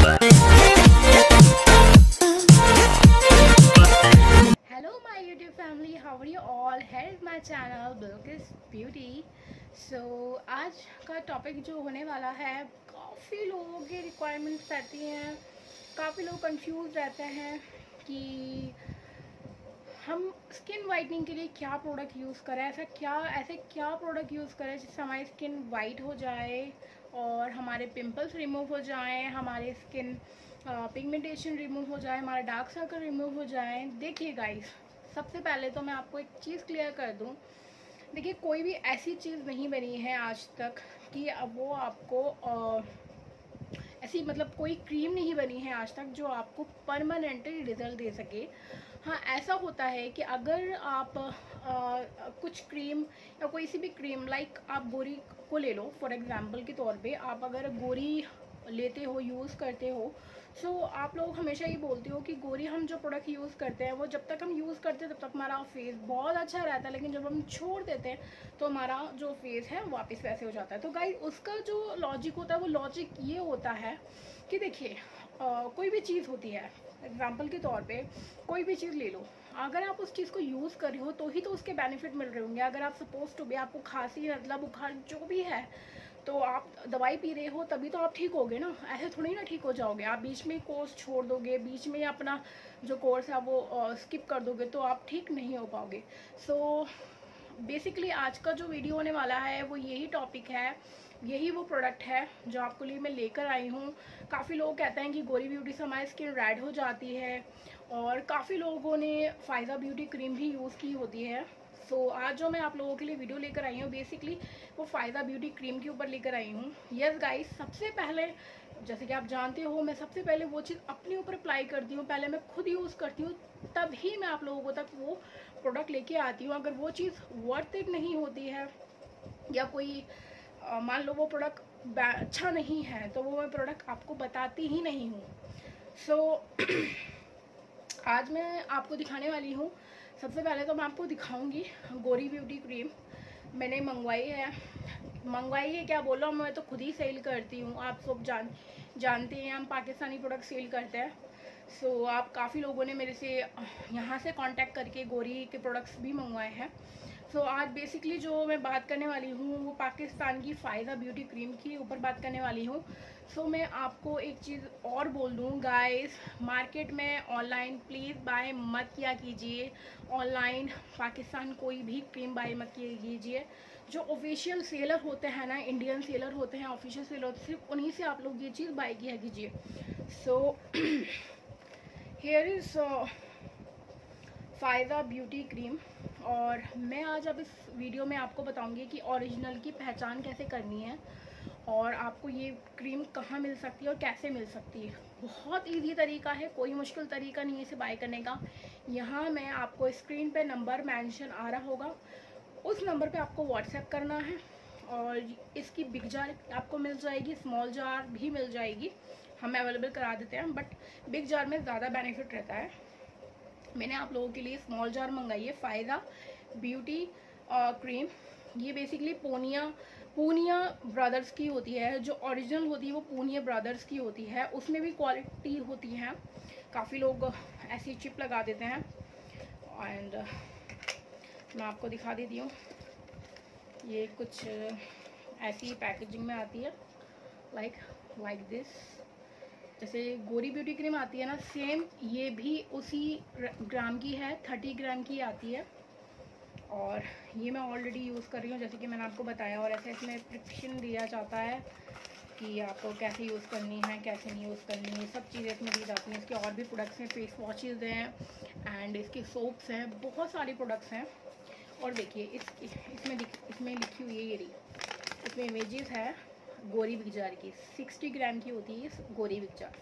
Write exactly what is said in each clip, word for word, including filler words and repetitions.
Hello my YouTube family, how are you all? Here is my channel Bilkis Beauty. So आज का topic जो होने वाला है, काफ़ी लोगों की रिक्वायरमेंट्स रहती हैं, काफ़ी लोग कंफ्यूज रहते हैं कि हम स्किन वाइटनिंग के लिए क्या प्रोडक्ट यूज़ करें, ऐसा क्या ऐसे क्या प्रोडक्ट यूज़ करें जिससे हमारी स्किन वाइट हो जाए और हमारे पिंपल्स रिमूव हो जाएं, हमारी स्किन पिगमेंटेशन रिमूव हो जाए, हमारा डार्क सर्कल रिमूव हो जाए। देखिए गाइस, सबसे पहले तो मैं आपको एक चीज़ क्लियर कर दूं। देखिए, कोई भी ऐसी चीज़ नहीं बनी है आज तक कि अब वो आपको आ, ऐसी मतलब कोई क्रीम नहीं बनी है आज तक जो आपको परमानेंटली रिजल्ट दे सके। हाँ, ऐसा होता है कि अगर आप आ, कुछ क्रीम या कोई सी भी क्रीम, लाइक आप गोरी को ले लो फॉर एग्जांपल के तौर पे, आप अगर गोरी लेते हो, यूज़ करते हो, सो so, आप लोग हमेशा ये बोलते हो कि गोरी हम जो प्रोडक्ट यूज़ करते हैं वो जब तक हम यूज़ करते हैं तब तक हमारा फेस बहुत अच्छा रहता है, लेकिन जब हम छोड़ देते हैं तो हमारा जो फेस है वापस वैसे हो जाता है। तो गाइस, उसका जो लॉजिक होता है वो लॉजिक ये होता है कि देखिए, कोई भी चीज़ होती है, एग्जाम्पल के तौर पे कोई भी चीज़ ले लो, अगर आप उस चीज़ को यूज़ कर रहे हो तो ही तो उसके बेनिफिट मिल रहे होंगे। अगर आप सपोज टू भी, आपको खांसी, नज़ला, बुखार जो भी है, तो आप दवाई पी रहे हो तभी तो आप ठीक होगे ना, ऐसे थोड़ी ना ठीक हो जाओगे। आप बीच में कोर्स छोड़ दोगे, बीच में अपना जो कोर्स है वो स्किप कर दोगे तो आप ठीक नहीं हो पाओगे। सो बेसिकली आज का जो वीडियो होने वाला है वो यही टॉपिक है, यही वो प्रोडक्ट है जो आपके लिए मैं लेकर आई हूँ। काफ़ी लोग कहते हैं कि गोरी ब्यूटी से हमारी स्किन रेड हो जाती है, और काफ़ी लोगों ने फ़ायदा ब्यूटी क्रीम भी यूज़ की होती है। सो so, आज जो मैं आप लोगों के लिए वीडियो लेकर आई हूँ, बेसिकली वो फ़ायदा ब्यूटी क्रीम के ऊपर लेकर आई हूँ। यस गाइस, सबसे पहले जैसे कि आप जानते हो, मैं सबसे पहले वो चीज़ अपने ऊपर अप्लाई करती हूँ, पहले मैं खुद यूज़ करती हूँ, तब ही मैं आप लोगों को तक वो प्रोडक्ट लेके आती हूँ। अगर वो चीज़ वर्थ इट नहीं होती है या कोई मान लो वो प्रोडक्ट अच्छा नहीं है तो वो मैं प्रोडक्ट आपको बताती ही नहीं हूँ। सो so, आज मैं आपको दिखाने वाली हूँ, सबसे पहले तो मैं आपको दिखाऊंगी गोरी ब्यूटी क्रीम। मैंने मंगवाई है, मंगवाई है क्या बोलो, मैं तो खुद ही सेल करती हूँ। आप सब जान जानते हैं हम पाकिस्तानी प्रोडक्ट सेल करते हैं। सो so, आप काफ़ी लोगों ने मेरे से यहाँ से कांटेक्ट करके गोरी के प्रोडक्ट्स भी मंगवाए हैं। सो so, आज बेसिकली जो मैं बात करने वाली हूँ वो पाकिस्तान की फ़ायदा ब्यूटी क्रीम की ऊपर बात करने वाली हूँ। सो so, मैं आपको एक चीज़ और बोल दूँ गाइस, मार्केट में ऑनलाइन प्लीज़ बाय मत किया कीजिए। ऑनलाइन पाकिस्तान कोई भी क्रीम बाय मत किया कीजिए। जो ऑफिशियल सेलर होते हैं ना, इंडियन सेलर होते हैं, ऑफिशियल सेलर होते हैं, सिर्फ उन्हीं से आप लोग ये चीज़ बाय किया कीजिए। So here is Fayda beauty cream, और मैं आज अब इस वीडियो में आपको बताऊंगी कि ओरिजिनल की पहचान कैसे करनी है और आपको ये क्रीम कहाँ मिल सकती है और कैसे मिल सकती है। बहुत इजी तरीका है, कोई मुश्किल तरीका नहीं है इसे बाय करने का। यहाँ मैं आपको स्क्रीन पे नंबर मेंशन आ रहा होगा, उस नंबर पे आपको व्हाट्सएप करना है, और इसकी बिग जार आपको मिल जाएगी, स्मॉल जार भी मिल जाएगी, हम अवेलेबल करा देते हैं, बट बिग जार में ज़्यादा बेनिफिट रहता है। मैंने आप लोगों के लिए स्मॉल जार मंगाई है, फ़ायदा ब्यूटी क्रीम। ये बेसिकली पूनिया पूनिया ब्रदर्स की होती है, जो ओरिजिनल होती है वो पूनिया ब्रदर्स की होती है, उसमें भी क्वालिटी होती है। काफ़ी लोग ऐसी चिप लगा देते हैं, एंड मैं आपको दिखा देती हूँ। ये कुछ ऐसी पैकेजिंग में आती है, लाइक लाइक दिस। जैसे गोरी ब्यूटी क्रीम आती है ना, सेम ये भी उसी ग्राम की है, थर्टी ग्राम की आती है, और ये मैं ऑलरेडी यूज़ कर रही हूँ जैसे कि मैंने आपको बताया। और ऐसे इसमें प्रिस्क्रिप्शन दिया जाता है कि आपको कैसे यूज़ करनी है, कैसे नहीं यूज़ करनी है, सब चीज़ें इसमें दी जाती हैं। इसके और भी प्रोडक्ट्स हैं, फेस वॉशेज़ हैं, एंड इसके सोप्स हैं, बहुत सारी प्रोडक्ट्स हैं। और देखिए इस इसमें इसमें लिखी हुई है, ये रही, इसमें इमेजेस है गोरी बिग जार की। सिक्सटी ग्राम की होती है इस गोरी बिग जार।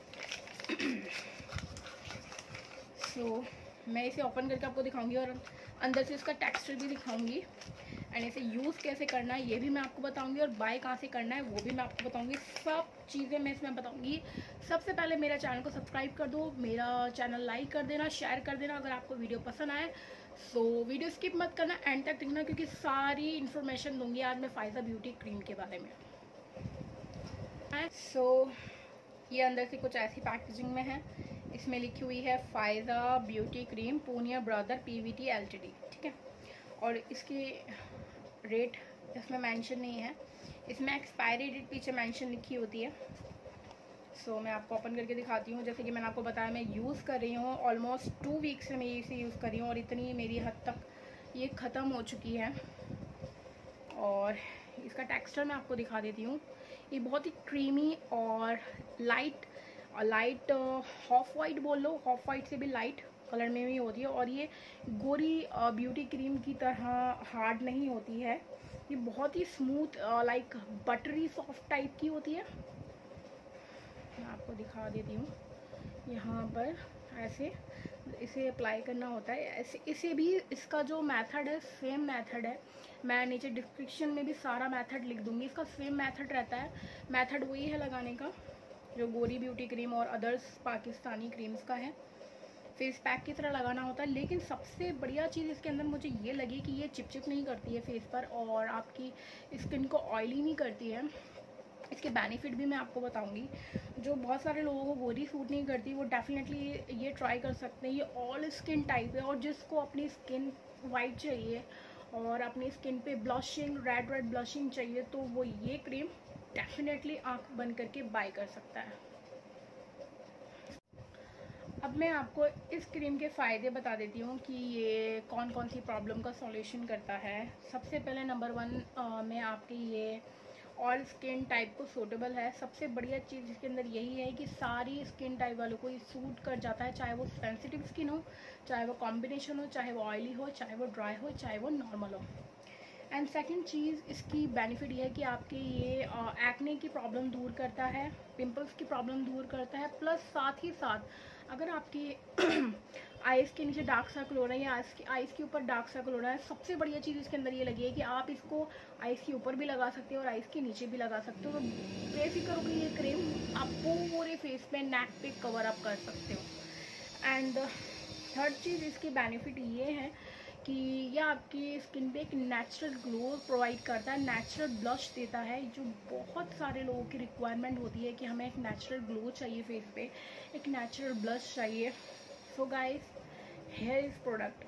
सो so, मैं इसे ओपन करके आपको दिखाऊंगी और अंदर से इसका टेक्सचर भी दिखाऊंगी, एंड इसे यूज़ कैसे करना है ये भी मैं आपको बताऊंगी, और बाय कहाँ से करना है वो भी मैं आपको बताऊंगी। सब चीज़ें मैं इसमें बताऊंगी। सबसे पहले मेरा चैनल को सब्सक्राइब कर दो, मेरा चैनल लाइक कर देना, शेयर कर देना अगर आपको वीडियो पसंद आए। सो so, वीडियो स्किप मत करना, एंड तक देखना, क्योंकि सारी इन्फॉर्मेशन दूंगी आज मैं फ़ायदा ब्यूटी क्रीम के बारे में। सो so, ये अंदर से कुछ ऐसी पैकेजिंग में है। इसमें लिखी हुई है Fayda beauty cream Poonia brother PVT LTD, ठीक है। और इसकी रेट इसमें मेंशन नहीं है, इसमें एक्सपायरी डेट पीछे मेंशन लिखी होती है। सो so, मैं आपको ओपन करके दिखाती हूँ। जैसे कि मैंने आपको बताया मैं यूज़ कर रही हूँ, ऑलमोस्ट टू वीक्स से मैं इसे यूज़ कर रही हूँ और इतनी मेरी हद तक ये ख़त्म हो चुकी है। और इसका टेक्सचर मैं आपको दिखा देती हूँ। ये बहुत ही क्रीमी और लाइट लाइट हॉफ वाइट बोल लो, हॉफ वाइट से भी लाइट कलर में भी होती है। और ये गोरी ब्यूटी क्रीम की तरह हार्ड नहीं होती है, ये बहुत ही smooth like buttery soft type की होती है। मैं आपको दिखा देती हूँ। यहाँ पर ऐसे इसे अप्लाई करना होता है, ऐसे इसे भी इसका जो मेथड है सेम मेथड है। मैं नीचे डिस्क्रिप्शन में भी सारा मेथड लिख दूँगी, इसका सेम मेथड रहता है। मेथड वही है लगाने का जो गोरी ब्यूटी क्रीम और अदर्स पाकिस्तानी क्रीम्स का है। फेस पैक की तरह लगाना होता है। लेकिन सबसे बढ़िया चीज़ इसके अंदर मुझे ये लगी कि ये चिपचिप नहीं करती है फेस पर और आपकी स्किन को ऑयली नहीं करती है। इसके बेनिफिट भी मैं आपको बताऊंगी। जो बहुत सारे लोगों को गोरी सूट नहीं करती वो डेफिनेटली ये ट्राई कर सकते हैं। ये ऑल स्किन टाइप है और जिसको अपनी स्किन वाइट चाहिए और अपनी स्किन पे ब्लशिंग रेड रेड ब्लशिंग चाहिए तो वो ये क्रीम डेफिनेटली आंख बंद करके बाय कर सकता है। अब मैं आपको इस क्रीम के फ़ायदे बता देती हूँ कि ये कौन कौन सी प्रॉब्लम का सॉल्यूशन करता है। सबसे पहले नंबर वन में आपकी ये ऑल स्किन टाइप को सूटेबल है। सबसे बढ़िया चीज़ इसके अंदर यही है कि सारी स्किन टाइप वालों को ये सूट कर जाता है, चाहे वो सेंसिटिव स्किन हो, चाहे वो कॉम्बिनेशन हो, चाहे वो ऑयली हो, चाहे वो ड्राई हो, चाहे वो नॉर्मल हो। एंड सेकंड चीज़ इसकी बेनिफिट ये है कि आपके ये एक्ने की प्रॉब्लम दूर करता है, पिंपल्स की प्रॉब्लम दूर करता है। प्लस साथ ही साथ अगर आपकी आइज़ के नीचे डार्क सर्कल हो रहा है या आइज़ के ऊपर डार्क सर्कल हो रहा है, सबसे बढ़िया चीज़ इसके अंदर ये लगी है कि आप इसको आइज़ के ऊपर भी लगा सकते हो और आइज़ के नीचे भी लगा सकते हो। तो बेफिक्र होकर ये क्रीम आप पूरे फेस पे नेक पे कवर अप कर सकते हो। एंड थर्ड चीज़ इसकी बेनिफिट ये है कि यह आपकी स्किन पे एक नेचुरल ग्लो प्रोवाइड करता है, नेचुरल ब्लश देता है, जो बहुत सारे लोगों की रिक्वायरमेंट होती है कि हमें एक नेचुरल ग्लो चाहिए फेस पे, एक नेचुरल ब्लश चाहिए। So guys, here is product,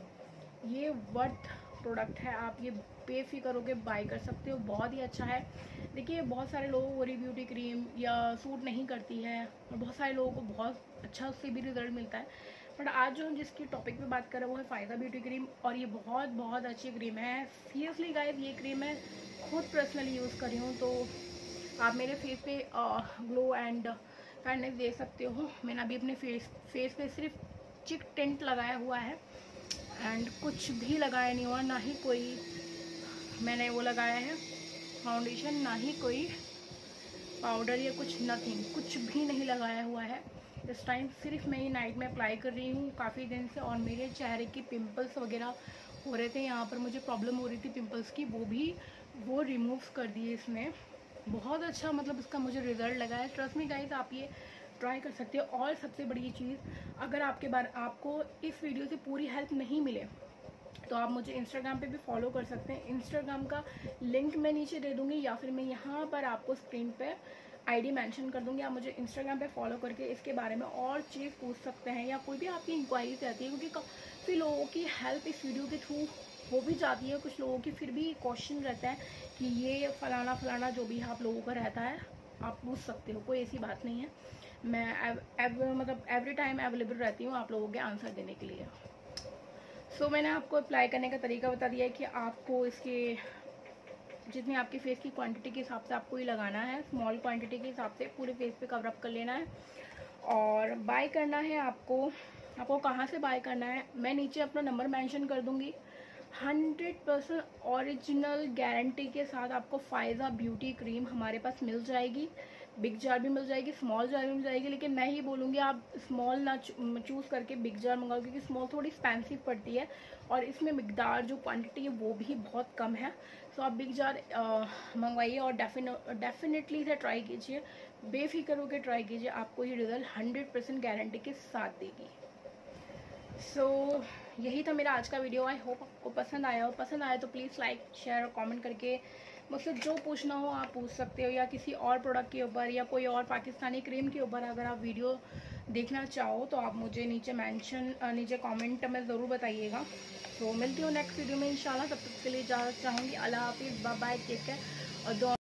ये वर्थ प्रोडक्ट है, आप ये बेफिक्र होकर बाय कर सकते हो, बहुत ही अच्छा है। देखिए बहुत सारे लोगों को गोरी ब्यूटी क्रीम या सूट नहीं करती है और बहुत सारे लोगों को बहुत अच्छा उससे भी रिजल्ट मिलता है। बट आज जो हम जिसकी टॉपिक पे बात कर रहे हैं वो है फ़ायदा ब्यूटी क्रीम और ये बहुत बहुत अच्छी क्रीम है। सीरियसली गाइस, ये क्रीम मैं खुद पर्सनली यूज़ कर रही हूँ, तो आप मेरे फेस पे ग्लो एंड फेयरनेस दे सकते हो। मैंने अभी अपने फेस फेस पे सिर्फ चिक टिंट लगाया हुआ है एंड कुछ भी लगाया नहीं हुआ, ना ही कोई मैंने वो लगाया है फाउंडेशन, ना ही कोई पाउडर या कुछ, नथिंग, कुछ भी नहीं लगाया हुआ है। इस टाइम सिर्फ मैं ये नाइट में अप्लाई कर रही हूँ काफ़ी दिन से और मेरे चेहरे की पिंपल्स वगैरह हो रहे थे, यहाँ पर मुझे प्रॉब्लम हो रही थी पिंपल्स की, वो भी वो रिमूव कर दिए इसने। बहुत अच्छा मतलब इसका मुझे रिज़ल्ट लगा है। ट्रस्ट मी गाइस, आप ये ट्राई कर सकते हो। और सबसे बड़ी चीज़, अगर आपके बार आपको इस वीडियो से पूरी हेल्प नहीं मिले तो आप मुझे इंस्टाग्राम पे भी फॉलो कर सकते हैं। इंस्टाग्राम का लिंक मैं नीचे दे दूँगी या फिर मैं यहाँ पर आपको स्क्रीन पे आईडी मेंशन कर दूँगी। आप मुझे इंस्टाग्राम पे फॉलो करके इसके बारे में और चीज़ पूछ सकते हैं या कोई भी आपकी इंक्वायरीज रहती है, क्योंकि काफ़ी लोगों की हेल्प इस वीडियो के थ्रू हो भी जाती है। कुछ लोगों की फिर भी क्वेश्चन रहता है कि ये फलाना फलाना जो भी आप लोगों का रहता है आप पूछ सकते हो, कोई ऐसी बात नहीं है। मैं एव, एव, मतलब एवरी टाइम अवेलेबल रहती हूँ आप लोगों के आंसर देने के लिए। सो so, मैंने आपको अप्लाई करने का तरीका बता दिया है कि आपको इसके जितनी आपकी फेस की क्वांटिटी के हिसाब से आपको ये लगाना है, स्मॉल क्वांटिटी के हिसाब से पूरे फेस पे कवर अप कर लेना है। और बाय करना है आपको आपको कहाँ से बाय करना है मैं नीचे अपना नंबर मेंशन कर दूँगी। हंड्रेड परसेंट ओरिजिनल गारंटी के साथ आपको फ़ायदा ब्यूटी क्रीम हमारे पास मिल जाएगी। बिग जार भी मिल जाएगी, स्मॉल जार भी मिल जाएगी, लेकिन मैं ही बोलूँगी आप स्मॉल ना चूज़ करके बिग जार मंगाओ, क्योंकि स्मॉल थोड़ी एक्सपेंसिव पड़ती है और इसमें मिकदार जो क्वांटिटी है वो भी बहुत कम है। सो आप बिग जार मंगवाइए और डेफिनेटली इसे ट्राई कीजिए, बेफिक्र होकर ट्राई कीजिए, आपको ये रिज़ल्ट हंड्रेड परसेंट गारंटी के साथ देगी। सो so, यही था मेरा आज का वीडियो। आई होप आपको पसंद आया हो। पसंद आया तो प्लीज़ लाइक शेयर और कमेंट करके मुझसे जो पूछना हो आप पूछ सकते हो, या किसी और प्रोडक्ट के ऊपर या कोई और पाकिस्तानी क्रीम के ऊपर अगर आप वीडियो देखना चाहो तो आप मुझे नीचे मेंशन नीचे कमेंट में ज़रूर बताइएगा। तो मिलती हूँ नेक्स्ट वीडियो में इंशाल्लाह। तब तक के लिए इजाज़त चाहूँगी। अल्लाह हाफिज़, बाय बाय, टेक केयर। और